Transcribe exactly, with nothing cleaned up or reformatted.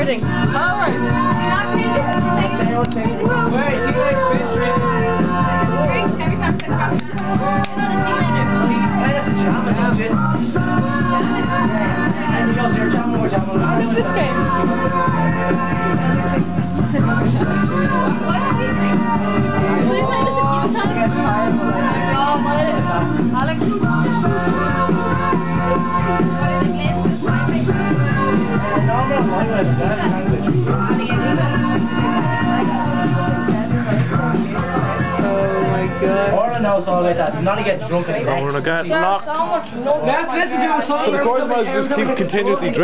recording. Alright. Knows all about that. Not to get drunk and We're gonna get locked. Let's listen to a song. Of course, might just keep continuously drinking.